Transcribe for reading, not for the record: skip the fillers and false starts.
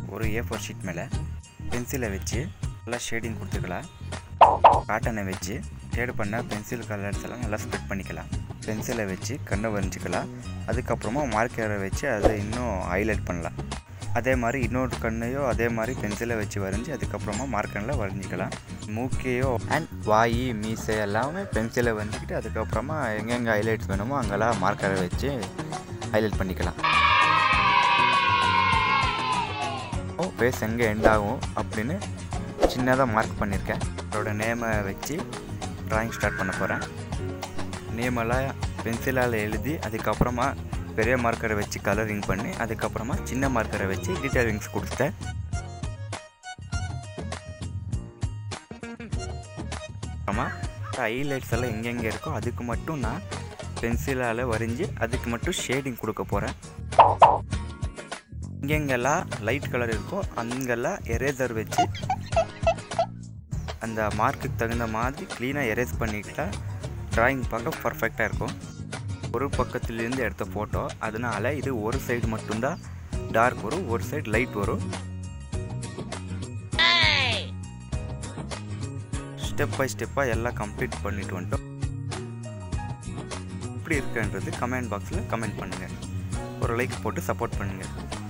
ஒரு A4 sheet மேலே பென்சிலை வச்சு நல்லா ஷேடிங் கொடுத்துக்கலாம். காட்டனை வச்சு ஷேடு பண்ண பென்சில் கலர்ஸ் எல்லாம் நல்லா ஸ்ப்ரெட் பண்ணிக்கலாம். பென்சிலை வச்சு கண்ணை வரைஞ்சிக்கலாம். அதுக்கப்புறமா மார்க்கரை வச்சு அதை இன்னும் ஹைலைட் பண்ணலாம். அதே மாதிரி இன்னொரு கண்ணையோ அதே மாதிரி பென்சிலை வச்சு வரைஞ்சி அதுக்கப்புறமா மார்க்கரில் வரைஞ்சிக்கலாம். மூக்கையோ அண்ட் வாய் மீசை எல்லாமே பென்சிலை வரைஞ்சிக்கிட்டு அதுக்கப்புறமா எங்கெங்கே ஹைலைட்ஸ் வேணுமோ அங்கெல்லாம் மார்க்கரை வச்சு ஹைலைட் பண்ணிக்கலாம். ஃபேஸ் எங்கே எண்ட் ஆகும் அப்படின்னு சின்னதாக மார்க் பண்ணியிருக்கேன். அதோட நேமை வச்சு ட்ராயிங் ஸ்டார்ட் பண்ண போகிறேன். நேமெல்லாம் பென்சிலால் எழுதி அதுக்கப்புறமா பெரிய மார்க்கரை வச்சு கலரிங் பண்ணி அதுக்கப்புறமா சின்ன மார்க்கரை வச்சு டீட்டெயிலிங்ஸ் கொடுத்தேன். அப்புறமா ஹைலைட்ஸ் எல்லாம் எங்கெங்கே இருக்கோ அதுக்கு மட்டும் நான் பென்சிலால் வரைஞ்சி அதுக்கு மட்டும் ஷேடிங் கொடுக்க போகிறேன். எங்கெங்கெல்லாம் லைட் கலர் இருக்கோ அங்கெல்லாம் எரேசர் வச்சு அந்த மார்க்குக்கு தகுந்த மாதிரி க்ளீனாக எரேஸ் பண்ணிக்கிட்டா ட்ராயிங் பார்க்க பர்ஃபெக்டாக இருக்கும். ஒரு பக்கத்துலேருந்து எடுத்த ஃபோட்டோ, அதனால் இது ஒரு சைடு மட்டும்தான் டார்க் வரும், ஒரு சைடு லைட் வரும். ஸ்டெப் பை ஸ்டெப்பாக எல்லாம் கம்ப்ளீட் பண்ணிட்டு வந்துட்டோம். எப்படி இருக்குன்றது கமெண்ட் பாக்ஸில் கமெண்ட் பண்ணுங்கள். ஒரு லைக் போட்டு சப்போர்ட் பண்ணுங்கள்.